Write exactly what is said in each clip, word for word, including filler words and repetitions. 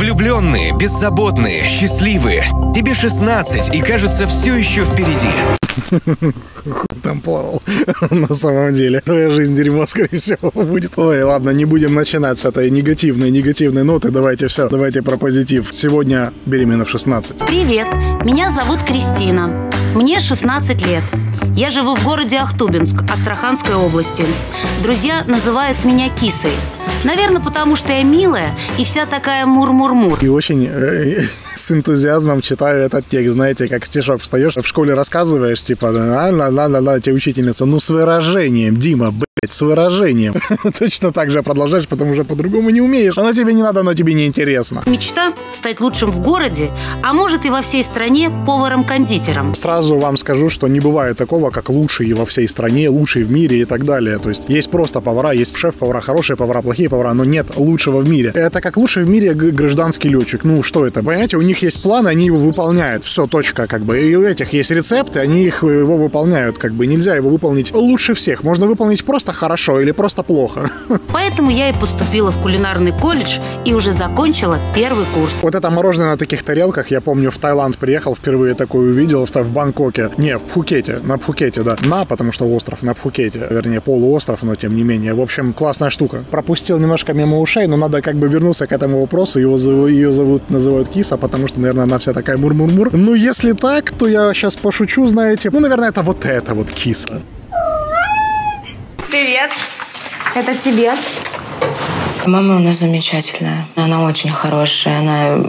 Влюбленные, беззаботные, счастливые. Тебе шестнадцать и кажется все еще впереди. Там плавал. На самом деле. Твоя жизнь дерьмо, скорее всего, будет. Ой, ладно, не будем начинать с этой негативной, негативной ноты. Давайте все, давайте про позитив. Сегодня беременна в шестнадцать. Привет, меня зовут Кристина. Мне шестнадцать лет. Я живу в городе Ахтубинск, Астраханской области. Друзья называют меня кисой. Наверное, потому что я милая и вся такая мур-мур-мур. И очень э, с энтузиазмом читаю этот текст. Знаете, как стишок встаешь, в школе рассказываешь, типа, ла-ла-ла-ла, тебе учительница, ну с выражением, Дима, блядь, с выражением. Точно так же продолжаешь, потому что по-другому не умеешь. Оно тебе не надо, оно тебе не интересно. Мечта стать лучшим в городе, а может и во всей стране поваром-кондитером. Сразу вам скажу, что не бывает такого, как лучший во всей стране, лучший в мире и так далее. То есть есть просто повара, есть шеф-повара, хорошие повара, плохие повара, но нет лучшего в мире. Это как лучший в мире гражданский летчик. Ну, что это? Понимаете, у них есть план, они его выполняют. Все, точка, как бы. И у этих есть рецепты, они их его выполняют, как бы. Нельзя его выполнить лучше всех. Можно выполнить просто хорошо или просто плохо. Поэтому я и поступила в кулинарный колледж и уже закончила первый курс. Вот это мороженое на таких тарелках, я помню, в Таиланд приехал, впервые такое увидел, в, в Бангкоке. Не, в Пхукете, на Пхукете, да. На, потому что остров, на Пхукете. Вернее, полуостров, но тем не менее. В общем, классная штука. Пропустил немножко мимо ушей, но надо как бы вернуться к этому вопросу. Его зовут, ее зовут, называют Киса, потому что, наверное, она вся такая мур-мур-мур. Ну, если так, то я сейчас пошучу, знаете. Ну, наверное, это вот это вот Киса. Привет. Это тебе. Мама у нас замечательная. Она очень хорошая. Она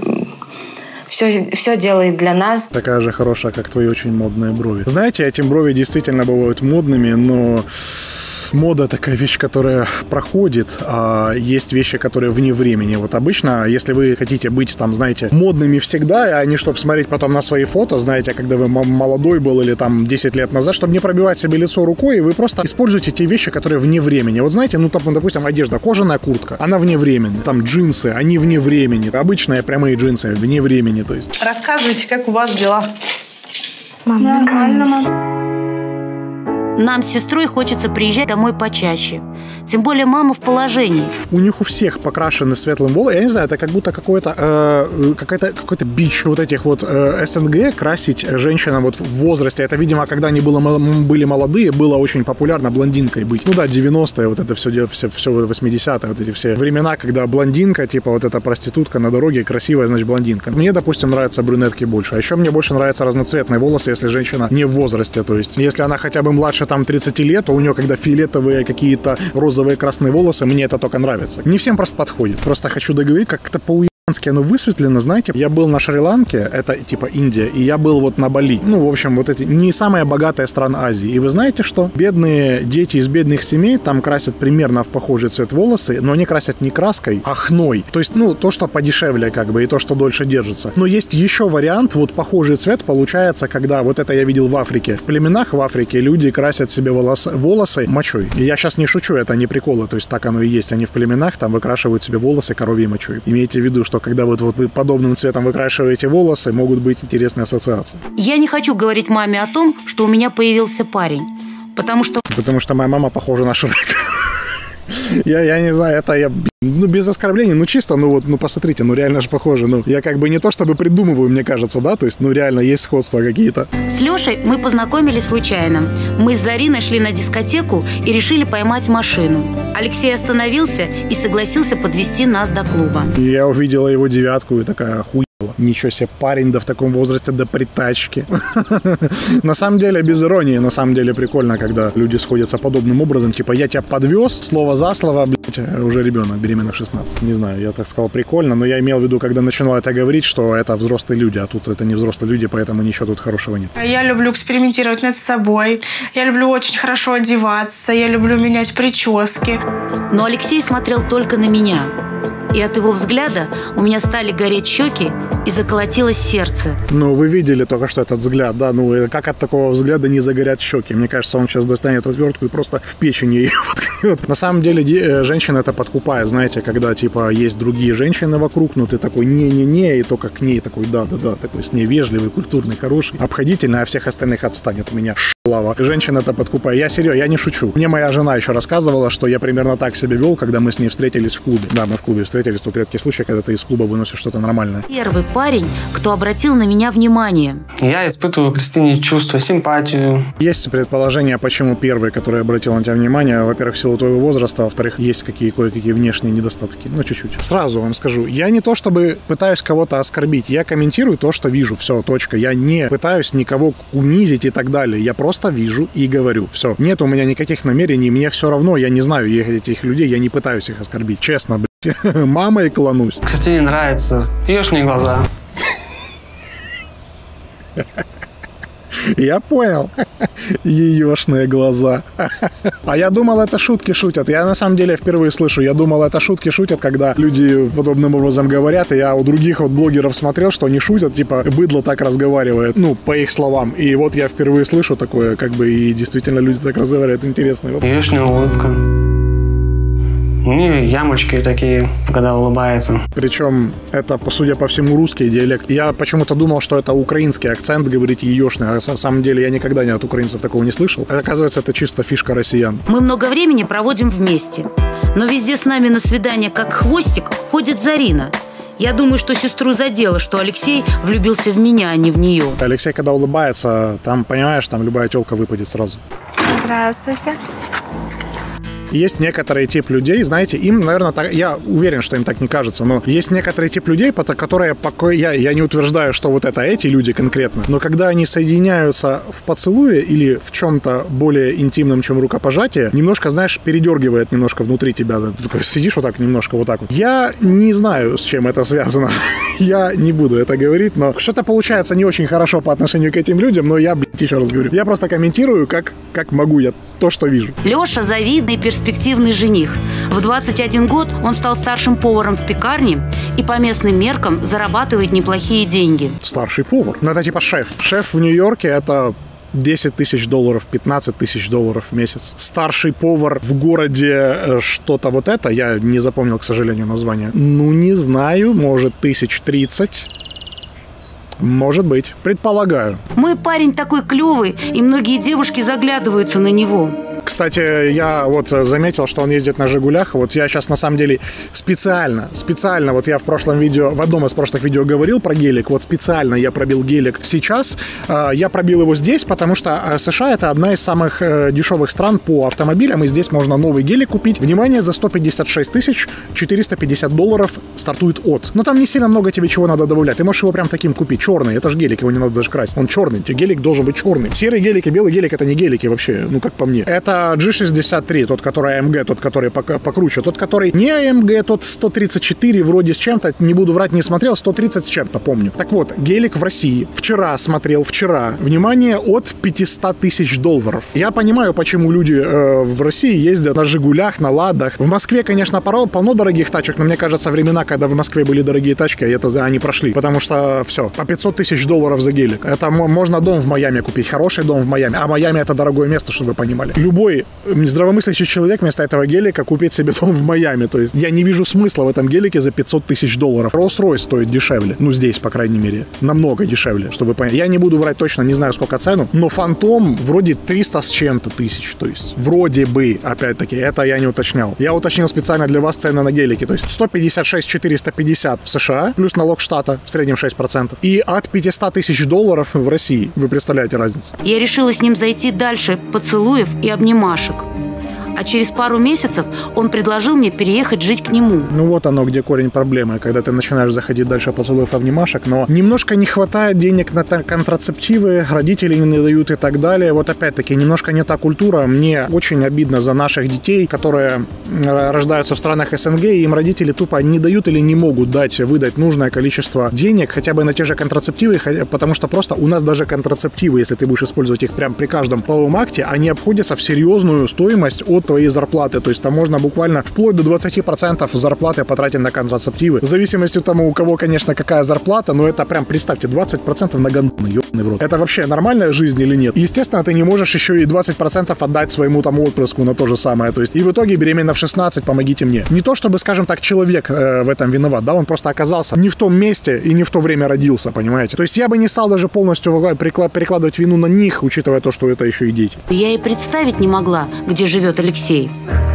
все, все делает для нас. Такая же хорошая, как твои очень модные брови. Знаете, эти брови действительно бывают модными, но... Мода такая вещь, которая проходит, а есть вещи, которые вне времени. Вот обычно, если вы хотите быть, там, знаете, модными всегда, а не чтобы смотреть потом на свои фото, знаете, когда вы молодой был или там десять лет назад, чтобы не пробивать себе лицо рукой, вы просто используете те вещи, которые вне времени. Вот знаете, ну, там, допустим, одежда, кожаная куртка, она вне времени. Там джинсы, они вне времени. Обычные прямые джинсы вне времени, то есть. Рассказывайте, как у вас дела? Мам, нормально, мам. Нам с сестрой хочется приезжать домой почаще. Тем более мама в положении. У них у всех покрашены светлым волосом. Я не знаю, это как будто какой-то э, какой-то, какой-то бич вот этих вот э, СНГ красить женщинам вот в возрасте. Это, видимо, когда они было, были молодые, было очень популярно блондинкой быть. Ну да, девяностые, вот это все, все, все восьмидесятые, вот эти все времена, когда блондинка, типа вот эта проститутка на дороге, красивая, значит, блондинка. Мне, допустим, нравятся брюнетки больше. А еще мне больше нравятся разноцветные волосы, если женщина не в возрасте. То есть, если она хотя бы младше там тридцать лет, то у нее когда фиолетовые какие-то розовые красные волосы, мне это только нравится. Не всем просто подходит. Просто хочу договорить, как-то по оно высветлено, знаете. Я был на Шри-Ланке, это типа Индия, и я был вот на Бали. Ну, в общем, вот эти не самая богатая страна Азии. И вы знаете что? Бедные дети из бедных семей там красят примерно в похожий цвет волосы, но они красят не краской, а хной. То есть, ну, то, что подешевле, как бы, и то, что дольше держится. Но есть еще вариант, вот похожий цвет получается, когда, вот это я видел в Африке. В племенах в Африке люди красят себе волосы, волосы мочой. И я сейчас не шучу, это не приколы, то есть так оно и есть. Они в племенах там выкрашивают себе волосы коровьей мочой. Имейте в виду, что когда вот, вот вы подобным цветом выкрашиваете волосы, могут быть интересные ассоциации. Я не хочу говорить маме о том, что у меня появился парень, потому что... Потому что моя мама похожа на Шрека. Я, я не знаю, это я, ну, без оскорблений, ну, чисто, ну, вот, ну, посмотрите, ну, реально же похоже, ну, я как бы не то чтобы придумываю, мне кажется, да, то есть, ну, реально есть сходства какие-то. С Лешей мы познакомились случайно. Мы с Зариной шли на дискотеку и решили поймать машину. Алексей остановился и согласился подвезти нас до клуба. И я увидела его девятку и такая, охуела. Ничего себе, парень, да в таком возрасте, да при тачке. На самом деле, без иронии, на самом деле прикольно, когда люди сходятся подобным образом. Типа, я тебя подвез, слово за слово, блядь, уже ребенок, беременна в шестнадцать. Не знаю, я так сказал, прикольно, но я имел в виду, когда начинал это говорить, что это взрослые люди, а тут это не взрослые люди, поэтому ничего тут хорошего нет. Я люблю экспериментировать над собой, я люблю очень хорошо одеваться, я люблю менять прически. Но Алексей смотрел только на меня. И от его взгляда у меня стали гореть щеки и заколотилось сердце. Ну, вы видели только что этот взгляд, да? Ну, как от такого взгляда не загорят щеки? Мне кажется, он сейчас достанет отвертку и просто в печень ее воткнет. На самом деле, женщина это подкупает, знаете, когда, типа, есть другие женщины вокруг, ну, ты такой не-не-не, и только к ней такой да-да-да, такой с ней вежливый, культурный, хороший, обходительный, а всех остальных отстанет от меня. Лава. Женщина это подкупает. Я серьезно, я не шучу. Мне моя жена еще рассказывала, что я примерно так себя вел, когда мы с ней встретились в клубе. Да, мы в клубе встретились, тот редкий случай, когда ты из клуба выносишь что-то нормальное. Первый парень, кто обратил на меня внимание. Я испытываю к Кристине чувства, симпатию. Есть предположение, почему первый, который обратил на тебя внимание, во-первых, в силу твоего возраста, а во-вторых, есть какие кое-какие внешние недостатки. Ну, чуть-чуть. Сразу вам скажу, я не то чтобы пытаюсь кого-то оскорбить, я комментирую то, что вижу. Все, точка. Я не пытаюсь никого унизить и так далее. Я просто вижу и говорю. Все. Нет у меня никаких намерений, мне все равно, я не знаю этих людей, я не пытаюсь их оскорбить. Честно, блядь. Мамой клянусь. Кристине нравятся еешные глаза. Я понял. Еешные глаза. А я думал, это шутки шутят. Я на самом деле впервые слышу. Я думал, это шутки шутят, когда люди подобным образом говорят. И я у других вот блогеров смотрел, что они шутят. Типа, быдло так разговаривает. Ну, по их словам. И вот я впервые слышу такое, как бы, и действительно люди так разговаривают. Интересно. Еешная улыбка. У нее ямочки такие, когда улыбается. Причем это, судя по всему, русский диалект. Я почему-то думал, что это украинский акцент, говорить еешный. А на самом деле я никогда ни от украинцев такого не слышал. А оказывается, это чисто фишка россиян. Мы много времени проводим вместе. Но везде с нами на свидание, как хвостик, ходит Зарина. Я думаю, что сестру задело, что Алексей влюбился в меня, а не в нее. Алексей, когда улыбается, там, понимаешь, там любая тёлка выпадет сразу. Здравствуйте. Есть некоторый тип людей, знаете, им, наверное, так, я уверен, что им так не кажется, но есть некоторый тип людей, которые, я, я не утверждаю, что вот это эти люди конкретно, но когда они соединяются в поцелуе или в чем-то более интимном, чем рукопожатие, немножко, знаешь, передергивает немножко внутри тебя. Ты такой сидишь вот так немножко вот так вот. Я не знаю, с чем это связано. Я не буду это говорить, но что-то получается не очень хорошо по отношению к этим людям, но я, блядь, еще раз говорю. Я просто комментирую, как, как могу я то, что вижу. Леша завидный, перспективный жених. В двадцать один год он стал старшим поваром в пекарне и по местным меркам зарабатывает неплохие деньги. Старший повар? Ну, это типа шеф. Шеф в Нью-Йорке – это десять тысяч долларов, пятнадцать тысяч долларов в месяц. Старший повар в городе что-то вот это, я не запомнил, к сожалению, название. Ну, не знаю, может, тысяч тридцать. Может быть. Предполагаю. Мой парень такой клевый, и многие девушки заглядываются на него. Кстати, я вот заметил, что он ездит на «Жигулях». Вот я сейчас, на самом деле, специально, специально, вот я в прошлом видео, в одном из прошлых видео говорил про гелик, вот специально я пробил гелик сейчас. Я пробил его здесь, потому что США – это одна из самых дешевых стран по автомобилям, и здесь можно новый гелик купить. Внимание, за сто пятьдесят шесть тысяч четыреста пятьдесят долларов стартует от. Но там не сильно много тебе чего надо добавлять. Ты можешь его прям таким купить. Черный, это же гелик, его не надо даже красить. Он черный, гелик должен быть черный. Серый гелик и белый гелик – это не гелики вообще, ну как по мне. Это джи шестьдесят три, тот, который эй эм джи, тот, который покруче. Тот, который не эй эм джи, тот сто тридцать четыре вроде с чем-то, не буду врать, не смотрел, сто тридцать с чем-то, помню. Так вот, гелик в России. Вчера смотрел, вчера. Внимание, от пятьсот тысяч долларов. Я понимаю, почему люди э, в России ездят на «Жигулях», на «Ладах». В Москве, конечно, полно дорогих тачек, но мне кажется, времена, когда в Москве были дорогие тачки, это они прошли. Потому что все, по пятьсот тысяч долларов за гелик. Это можно дом в Майами купить, хороший дом в Майами. А Майами это дорогое место, чтобы вы понимали. Любой здравомыслящий человек вместо этого гелика купит себе дом в Майами. То есть я не вижу смысла в этом гелике за пятьсот тысяч долларов. Rolls-Royce стоит дешевле. Ну, здесь, по крайней мере. Намного дешевле, чтобы вы поняли. Я не буду врать точно, не знаю, сколько цену, но Фантом вроде триста с чем-то тысяч. То есть вроде бы, опять-таки, это я не уточнял. Я уточнил специально для вас цены на гелики. То есть сто пятьдесят шесть четыреста пятьдесят в США, плюс налог штата, в среднем шесть процентов. И от пятьсот тысяч долларов в России. Вы представляете разницу? Я решила с ним зайти дальше поцелуев и обнимашек. А через пару месяцев он предложил мне переехать жить к нему. Ну вот оно, где корень проблемы, когда ты начинаешь заходить дальше поцелуев и обнимашек, но немножко не хватает денег на контрацептивы, родители не дают и так далее. Вот опять-таки, немножко не та культура. Мне очень обидно за наших детей, которые рождаются в странах эс эн гэ, и им родители тупо не дают или не могут дать, выдать нужное количество денег хотя бы на те же контрацептивы, потому что просто у нас даже контрацептивы, если ты будешь использовать их прямо при каждом половом акте, они обходятся в серьезную стоимость от год твоей зарплаты. То есть там можно буквально вплоть до двадцати процентов зарплаты потратить на контрацептивы. В зависимости от того, у кого, конечно, какая зарплата, но это прям, представьте, двадцать процентов на гандоны, ёбаный в рот. Это вообще нормальная жизнь или нет? Естественно, ты не можешь еще и двадцать процентов отдать своему там отпрыску на то же самое. То есть и в итоге беременна в шестнадцать, помогите мне. Не то, чтобы, скажем так, человек э, в этом виноват, да, он просто оказался не в том месте и не в то время родился, понимаете? То есть я бы не стал даже полностью перекладывать вину на них, учитывая то, что это еще и дети. Я и представить не могла, где живет Алексей.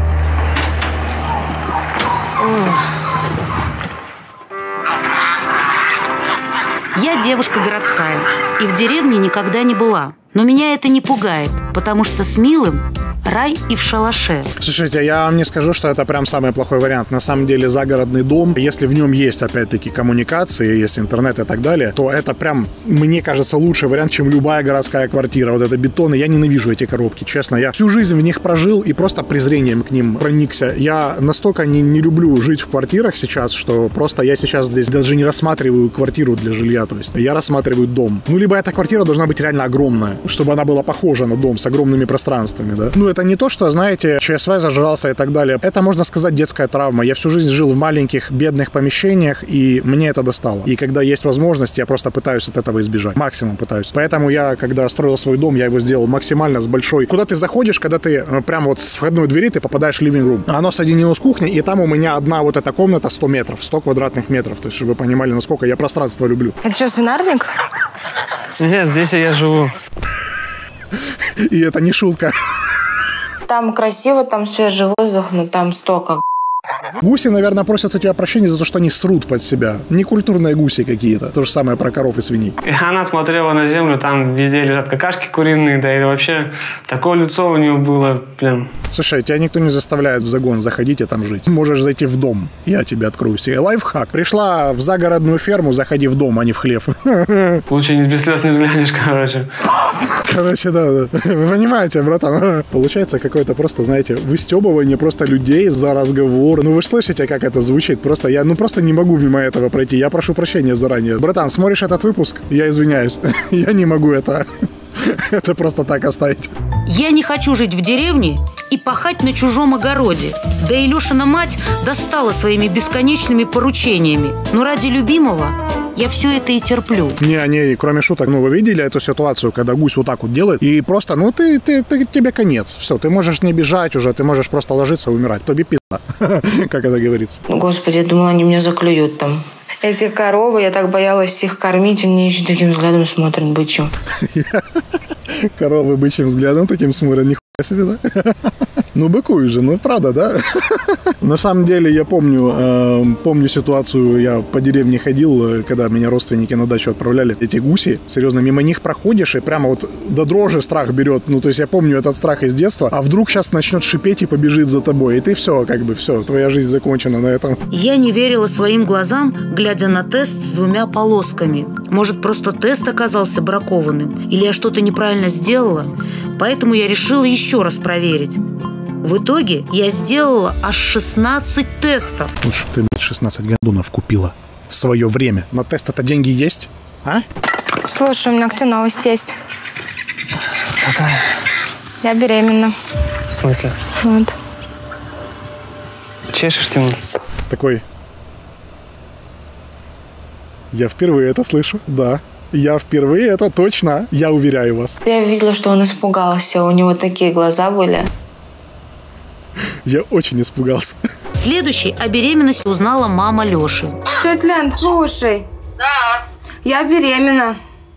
Я девушка городская и в деревне никогда не была. Но меня это не пугает, потому что с Милым рай и в шалаше. Слушайте, я вам не скажу, что это прям самый плохой вариант. На самом деле загородный дом, если в нем есть, опять-таки, коммуникации, есть интернет и так далее, то это прям, мне кажется, лучший вариант, чем любая городская квартира. Вот это бетоны, я ненавижу эти коробки, честно. Я всю жизнь в них прожил и просто презрением к ним проникся. Я настолько не, не люблю жить в квартирах сейчас, что просто я сейчас здесь даже не рассматриваю квартиру для жилья. То есть я рассматриваю дом. Ну, либо эта квартира должна быть реально огромная, чтобы она была похожа на дом с огромными пространствами, да. Ну, это не то, что, знаете, ЧСВ зажрался и так далее. Это, можно сказать, детская травма. Я всю жизнь жил в маленьких, бедных помещениях, и мне это достало. И когда есть возможность, я просто пытаюсь от этого избежать. Максимум пытаюсь. Поэтому я, когда строил свой дом, я его сделал максимально с большой. Куда ты заходишь, когда ты прямо вот с входной двери, ты попадаешь в living room. Оно соединено с кухней, и там у меня одна вот эта комната сто метров, сто квадратных метров. То есть, чтобы вы понимали, насколько я пространство люблю. Это что, свинарник? Нет, здесь я живу. И это не шутка. Там красиво, там свежий воздух, но там столько. Гуси, наверное, просят у тебя прощения за то, что они срут под себя. Некультурные гуси какие-то. То же самое про коров и свиней. И она смотрела на землю, там везде лежат какашки куриные, да и вообще такое лицо у нее было, блин. Слушай, тебя никто не заставляет в загон заходить и там жить. Можешь зайти в дом, я тебе открою себе. Лайфхак. Пришла в загородную ферму, заходи в дом, а не в хлев. Лучше не без слез не взглянешь, короче. Короче, да, да. Вы понимаете, братан? Получается какое-то просто, знаете, выстебывание просто людей за разговор. Ну вы же слышите, как это звучит? Просто я, ну просто не могу мимо этого пройти. Я прошу прощения заранее. Братан, смотришь этот выпуск? Я извиняюсь. Я не могу это... Это просто так оставить. Я не хочу жить в деревне и пахать на чужом огороде. Да и Лешина мать достала своими бесконечными поручениями. Но ради любимого я все это и терплю. Не, не, кроме шуток, ну вы видели эту ситуацию, когда гусь вот так вот делает, и просто, ну ты, ты, ты тебе конец. Все, ты можешь не бежать уже, ты можешь просто ложиться и умирать. Тобі пизда, как это говорится. Господи, я думала, они меня заклюют там. Эти коровы, я так боялась их кормить, они еще таким взглядом смотрят бычьим. Коровы бычьим взглядом таким смотрят, нихуя себе, да? Ну, быкуешь же, ну, правда, да? На самом деле, я помню, э, помню ситуацию, я по деревне ходил, когда меня родственники на дачу отправляли. Эти гуси, серьезно, мимо них проходишь, и прямо вот до дрожи страх берет. Ну, то есть я помню этот страх из детства, а вдруг сейчас начнет шипеть и побежит за тобой, и ты все, как бы, все, твоя жизнь закончена на этом. Я не верила своим глазам, глядя на тест с двумя полосками. Может, просто тест оказался бракованным, или я что-то неправильно сделала, поэтому я решила еще раз проверить. В итоге я сделала аж шестнадцать тестов. Лучше бы ты шестнадцать гандонов купила в свое время. На тест-то деньги есть, а? Слушай, у меня к тебе новость есть. Какая? Я беременна. В смысле? Вот. Чешешь, Тимур? Такой... Я впервые это слышу, да. Я впервые это точно, я уверяю вас. Я видела, что он испугался, у него такие глаза были. Я очень испугался. Следующей о беременности узнала мама Леши. Тетя Лен, слушай. Да. Я беременна.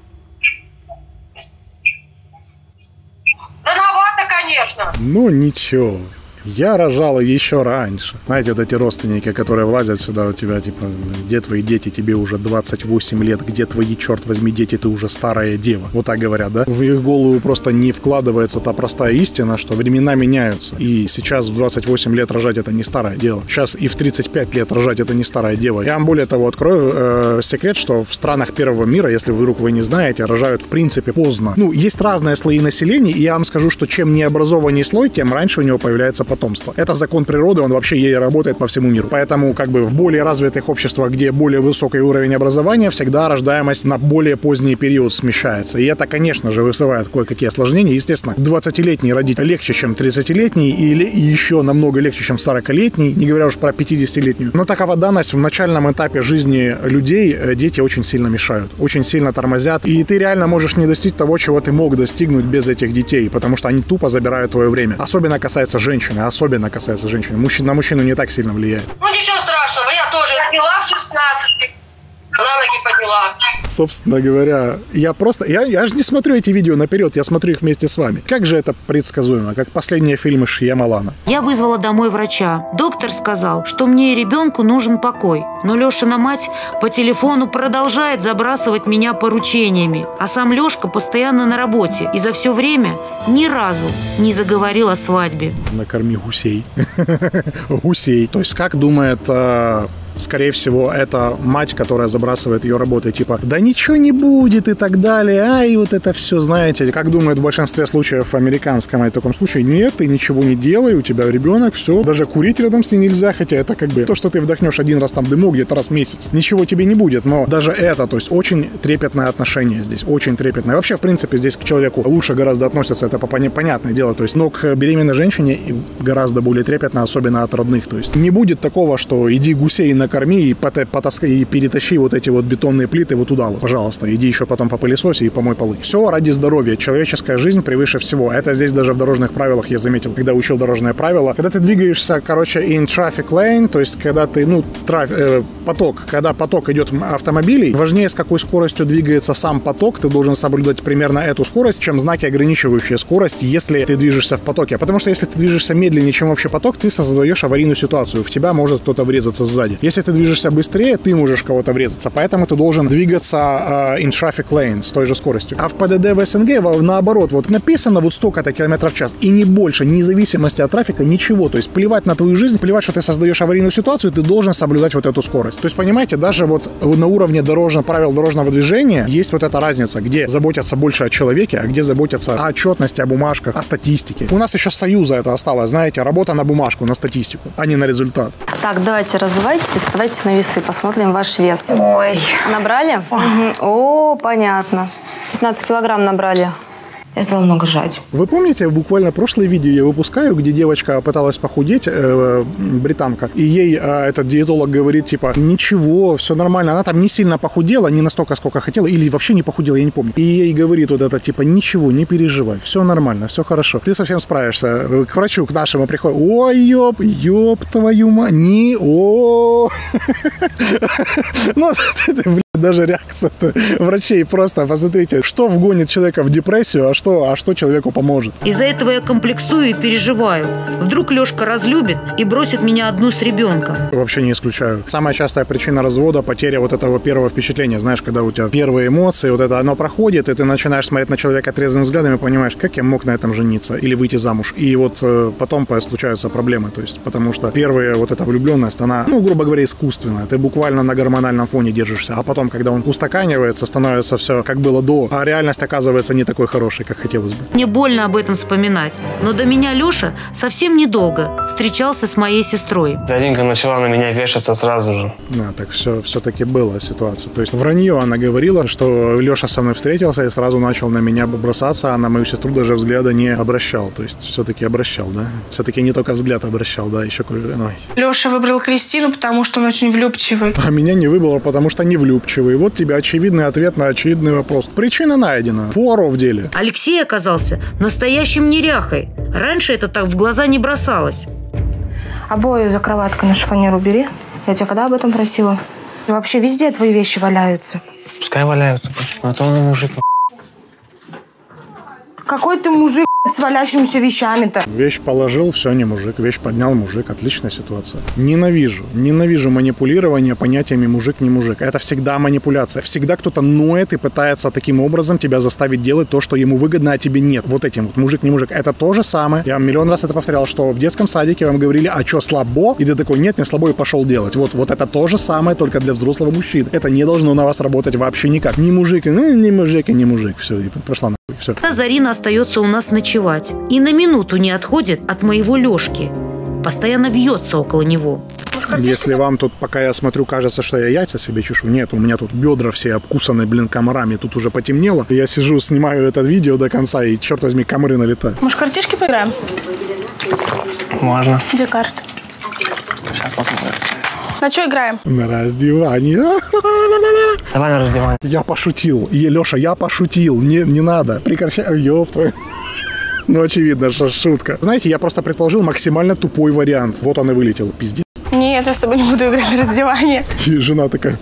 Рановато, конечно. Ну, ничего. Я рожала еще раньше. Знаете, вот эти родственники, которые влазят сюда у тебя, типа, где твои дети, тебе уже двадцать восемь лет, где твои, черт возьми, дети, ты уже старая дева. Вот так говорят, да? В их голову просто не вкладывается та простая истина, что времена меняются. И сейчас в двадцать восемь лет рожать это не старое дело. Сейчас и в тридцать пять лет рожать это не старая дева. Я вам более того открою э, секрет, что в странах первого мира, если вдруг вы не знаете, рожают в принципе поздно. Ну, есть разные слои населения, и я вам скажу, что чем необразованнее слой, тем раньше у него появляется потомство. Это закон природы, он вообще ей работает по всему миру. Поэтому как бы в более развитых обществах, где более высокий уровень образования, всегда рождаемость на более поздний период смещается. И это, конечно же, вызывает кое-какие осложнения. Естественно, двадцатилетний родить легче, чем тридцатилетний, или еще намного легче, чем сорокалетний, не говоря уж про пятидесятилетнюю. Но такова данность: в начальном этапе жизни людей дети очень сильно мешают, очень сильно тормозят, и ты реально можешь не достичь того, чего ты мог достигнуть без этих детей, потому что они тупо забирают твое время. Особенно касается женщины, особенно касается женщины. Мужчина на мужчину не так сильно влияет. Ну ничего страшного, я тоже родила в шестнадцать. На ноги поднялась. Собственно говоря, я просто... Я, я же не смотрю эти видео наперед, я смотрю их вместе с вами. Как же это предсказуемо, как последние фильмы Шьямалана. Я вызвала домой врача. Доктор сказал, что мне и ребенку нужен покой. Но Лешина мать по телефону продолжает забрасывать меня поручениями. А сам Лешка постоянно на работе. И за все время ни разу не заговорил о свадьбе. Накорми гусей. Гусей. То есть как думает... Скорее всего, это мать, которая забрасывает ее работой, типа, да ничего не будет и так далее, а и вот это все, знаете, как думают в большинстве случаев в американском и таком случае, нет, ты ничего не делай, у тебя ребенок, все, даже курить рядом с ней нельзя, хотя это как бы то, что ты вдохнешь один раз там дымок, где-то раз в месяц, ничего тебе не будет, но даже это, то есть очень трепетное отношение здесь, очень трепетное. Вообще, в принципе, здесь к человеку лучше гораздо относятся, это понятное дело, то есть, но к беременной женщине гораздо более трепетно, особенно от родных, то есть не будет такого, что иди гусей накорми и, потаскай, и перетащи вот эти вот бетонные плиты вот туда вот, пожалуйста, иди еще потом попылесоси и помой полы. Все ради здоровья, человеческая жизнь превыше всего. Это здесь даже в дорожных правилах я заметил, когда учил дорожные правила. Когда ты двигаешься, короче, in traffic lane, то есть когда ты, ну, траф, э, поток, когда поток идет автомобилей, важнее, с какой скоростью двигается сам поток, ты должен соблюдать примерно эту скорость, чем знаки, ограничивающие скорость, если ты движешься в потоке. Потому что если ты движешься медленнее, чем общий поток, ты создаешь аварийную ситуацию, в тебя может кто-то врезаться сзади. Если ты движешься быстрее, ты можешь кого-то врезаться, поэтому ты должен двигаться uh, in traffic lane с той же скоростью. А в ПДД в СНГ наоборот, вот написано вот столько-то километров в час, и не больше, вне зависимости от трафика, ничего. То есть плевать на твою жизнь, плевать, что ты создаешь аварийную ситуацию, ты должен соблюдать вот эту скорость. То есть, понимаете, даже вот на уровне дорожного, правил дорожного движения есть вот эта разница, где заботятся больше о человеке, а где заботятся о отчетности, о бумажках, о статистике. У нас еще с Союза это осталось, знаете, работа на бумажку, на статистику, а не на результат. Так, давайте разувайтесь и вставайте на весы, посмотрим ваш вес. Ой. Набрали? Угу. О, понятно. пятнадцать килограмм набрали. Я стала много жрать. Вы помните, буквально прошлое видео я выпускаю, где девочка пыталась похудеть, э, британка, и ей э, этот диетолог говорит, типа, ничего, все нормально. Она там не сильно похудела, не настолько, сколько хотела, или вообще не похудела, я не помню. И ей говорит вот это, типа, ничего, не переживай, все нормально, все хорошо. Ты совсем справишься. К врачу, к нашему приходит, ой, ёп, ёп твою мать, не, о Ну, даже реакция врачей просто, посмотрите, что вгонит человека в депрессию, а что, а что человеку поможет. Из-за этого я комплексую и переживаю. Вдруг Лешка разлюбит и бросит меня одну с ребенком. Вообще не исключаю. Самая частая причина развода — потеря вот этого первого впечатления. Знаешь, когда у тебя первые эмоции, вот это оно проходит, и ты начинаешь смотреть на человека трезвым взглядом и понимаешь, как я мог на этом жениться или выйти замуж. И вот э, потом случаются проблемы. То есть, потому что первая вот эта влюбленность, она, ну, грубо говоря, искусственная. Ты буквально на гормональном фоне держишься. А потом, когда он устаканивается, становится все как было до, а реальность оказывается не такой хорошей, как хотелось бы. Мне больно об этом вспоминать. Но до меня Леша совсем недолго встречался с моей сестрой. Заринка начала на меня вешаться сразу же. Да, так все, все-таки была ситуация. То есть вранье она говорила, что Леша со мной встретился и сразу начал на меня бросаться, а на мою сестру даже взгляда не обращал. То есть все-таки обращал, да? Все-таки не только взгляд обращал, да, еще кое-что. Леша выбрал Кристину, потому что он очень влюбчивый. А меня не выбрал, потому что не влюбчивый. Вот тебе очевидный ответ на очевидный вопрос. Причина найдена. Пуаро в деле. Алексей оказался настоящим неряхой. Раньше это так в глаза не бросалось. Обои за кроваткой на шифонер убери. Я тебя когда об этом просила? И вообще везде твои вещи валяются. Пускай валяются, а то он мужик. Какой ты мужик с валяющимися вещами-то? Вещь положил, все, не мужик. Вещь поднял, мужик. Отличная ситуация. Ненавижу. Ненавижу манипулирование понятиями мужик, не мужик. Это всегда манипуляция. Всегда кто-то ноет и пытается таким образом тебя заставить делать то, что ему выгодно, а тебе нет. Вот этим вот мужик, не мужик. Это то же самое. Я миллион раз это повторял, что в детском садике вам говорили, а что, слабо? И ты такой, нет, не слабо, и пошел делать. Вот, вот это то же самое, только для взрослого мужчины. Это не должно на вас работать вообще никак. Не мужик, ну, не мужик и не мужик. Все, и пошла на. Все. Зарина остается у нас ночевать и на минуту не отходит от моего Лешки. Постоянно вьется около него. Если вам тут, пока я смотрю, кажется, что я яйца себе чешу, нет, у меня тут бедра все обкусаны, блин, комарами, тут уже потемнело. Я сижу, снимаю это видео до конца, и, черт возьми, комары налетают. Может, картишки поиграем? Можно. Где карты? Сейчас посмотрим. На что играем? На раздевание. Давай на раздевание. Я пошутил. И, Леша, я пошутил. Не, не надо. Прекращай. Ёб твою. Ну, очевидно, что шутка. Знаете, я просто предположил максимально тупой вариант. Вот он и вылетел. Пиздец. Нет, я с тобой не буду играть на раздевание. И жена такая.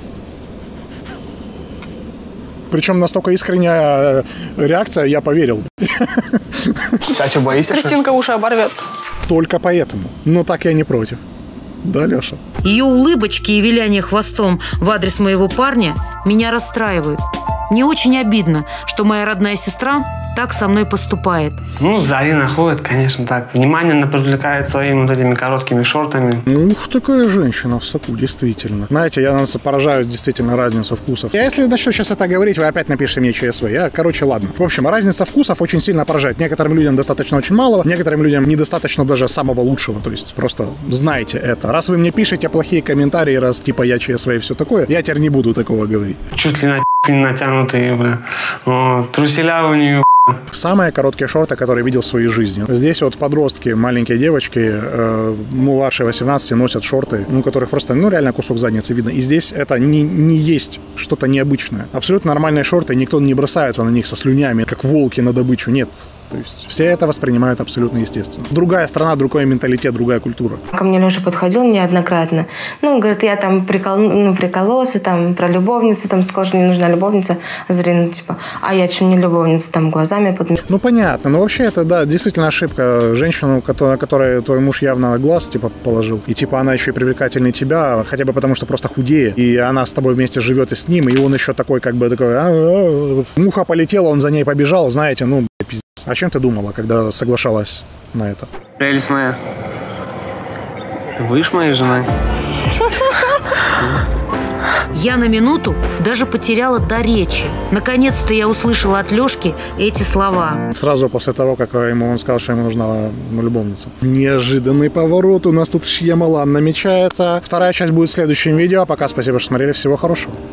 Причем настолько искренняя реакция, я поверил. А что, боишься? Кристинка уши оборвет. Только поэтому. Но так я не против. Да, Леша? Ее улыбочки и виляние хвостом в адрес моего парня меня расстраивают. Мне очень обидно, что моя родная сестра так со мной поступает. Ну, Зарина ходит, конечно, так. Внимание она привлекает своими вот этими короткими шортами. Ну, ух, такая женщина в соку, действительно. Знаете, я нас поражаю действительно разницу вкусов. Я, если начну сейчас это говорить, вы опять напишите мне ЧСВ. Я, короче, ладно. В общем, разница вкусов очень сильно поражает. Некоторым людям достаточно очень малого, некоторым людям недостаточно даже самого лучшего. То есть просто знайте это. Раз вы мне пишете плохие комментарии, раз типа я ЧСВ и все такое, я теперь не буду такого говорить. Чуть ли на не натянутые, бля. О, труселя у нее. Самые короткие шорты, которые видел в своей жизни. Здесь вот подростки, маленькие девочки, э, младше восемнадцати, носят шорты, ну, которых просто, ну, реально кусок задницы видно. И здесь это не, не есть что-то необычное. Абсолютно нормальные шорты, никто не бросается на них со слюнями, как волки на добычу. Нет. То есть все это воспринимают абсолютно естественно. Другая страна, другой менталитет, другая культура. Ко мне Леша подходил неоднократно. Ну, говорит, я там прикол... ну, прикололся, там, про любовницу, там, сказал, что не нужна любовница. А Зарина, типа, а я чем не любовница, там, глазами под... Ну, понятно. Но вообще это, да, действительно ошибка. Женщину, которой, которой твой муж явно глаз, типа, положил. И, типа, она еще и привлекательнее тебя, хотя бы потому, что просто худее. И она с тобой вместе живет и с ним, и он еще такой, как бы, такой... А-а-а. Муха полетела, он за ней побежал, знаете, ну, пиздец. О чем ты думала, когда соглашалась на это? Прелесть моя. Ты будешь моей женой? Я на минуту даже потеряла дар речи. Наконец-то я услышала от Лешки эти слова. Сразу после того, как ему он сказал, что ему нужна любовница. Неожиданный поворот. У нас тут Шьямалан намечается. Вторая часть будет в следующем видео. А пока спасибо, что смотрели. Всего хорошего.